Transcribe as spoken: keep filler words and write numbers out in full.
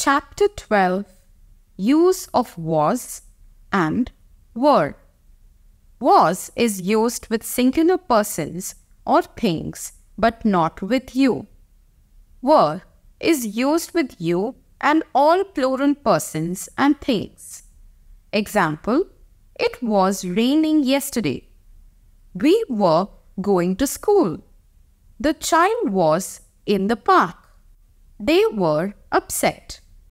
Chapter twelve. Use of was and were. Was is used with singular persons or things, but not with you. Were is used with you and all plural persons and things. Example: it was raining yesterday. We were going to school. The child was in the park. They were upset.